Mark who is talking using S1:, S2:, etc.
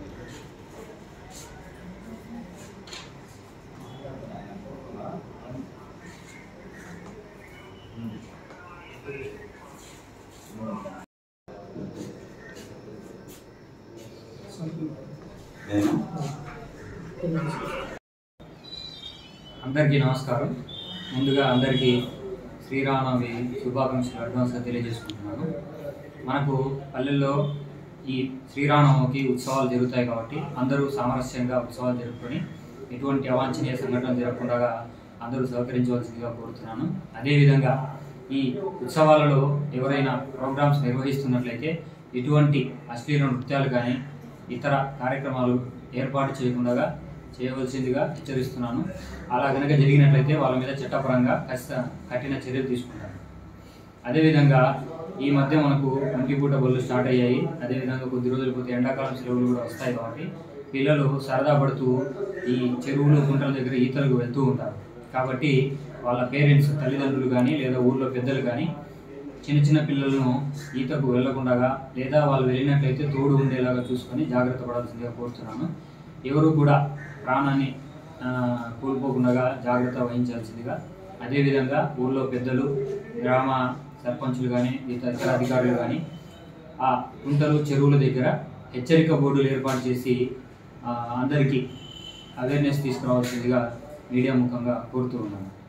S1: అందరికీ నమస్కారం. ముందుగా అందరికీ శ్రీరామనవమి శుభాకాంక్షలు అడ్వాన్స్గా తెలియజేసుకుంటున్నాను. మనకు పల్లెల్లో ఈ శ్రీరామనవమికి ఉత్సవాలు జరుగుతాయి కాబట్టి అందరూ సామరస్యంగా ఉత్సవాలు జరుపుకొని ఎటువంటి అవాంఛనీయ సంఘటనలు జరగకుండా అందరూ సహకరించవలసిందిగా కోరుతున్నాను. అదేవిధంగా ఈ ఉత్సవాలలో ఎవరైనా ప్రోగ్రామ్స్ నిర్వహిస్తున్నట్లయితే ఎటువంటి అశ్లీల నృత్యాలు కానీ ఇతర కార్యక్రమాలు ఏర్పాటు చేయకుండా చేయవలసిందిగా హెచ్చరిస్తున్నాను. అలా కనుక జరిగినట్లయితే వాళ్ళ మీద చట్టపరంగా కఠిన చర్యలు తీసుకుంటాను. అదేవిధంగా ఈ మధ్య మనకు ఒంటిపూట బళ్ళు స్టార్ట్ అయ్యాయి. అదేవిధంగా కొద్ది రోజులు పోతే ఎండాకాలం సెలవులు కూడా వస్తాయి కాబట్టి పిల్లలు సరదా పడుతూ ఈ చెరువులు గుంటల దగ్గర ఈతలకు వెళ్తూ ఉంటారు. కాబట్టి వాళ్ళ పేరెంట్స్ తల్లిదండ్రులు కానీ లేదా ఊళ్ళో పెద్దలు కానీ చిన్న చిన్న పిల్లలను ఈతకు వెళ్లకుండా లేదా వాళ్ళు వెళ్ళినట్లయితే తోడు ఉండేలాగా చూసుకొని జాగ్రత్త పడాల్సిందిగా కోరుతున్నాను. ఎవరు కూడా ప్రాణాన్ని కోల్పోకుండా జాగ్రత్త వహించాల్సిందిగా, అదేవిధంగా ఊళ్ళో పెద్దలు, గ్రామ సర్పంచులు కానీ ఇతర అధికారులు కానీ ఆ కుంటలు చెరువుల దగ్గర హెచ్చరిక బోర్డులు ఏర్పాటు చేసి అందరికీ అవేర్నెస్ తీసుకురావాల్సిందిగా మీడియా ముఖంగా కోరుతూ ఉన్నాను.